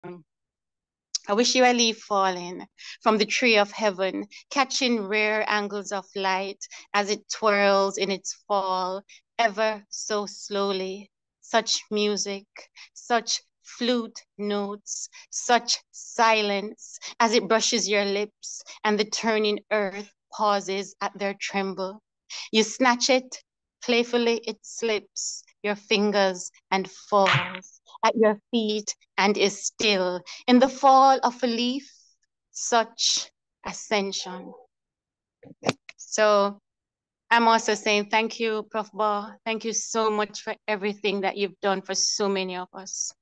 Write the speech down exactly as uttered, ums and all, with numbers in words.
I wish you a leaf falling from the tree of heaven, catching rare angles of light as it twirls in its fall, ever so slowly. Such music, such flute notes, such silence as it brushes your lips and the turning earth pauses at their tremble. You snatch it, playfully it slips your fingers and falls at your feet and is still. In the fall of a leaf, such ascension. So I'm also saying thank you, Professor Baugh. Thank you so much for everything that you've done for so many of us.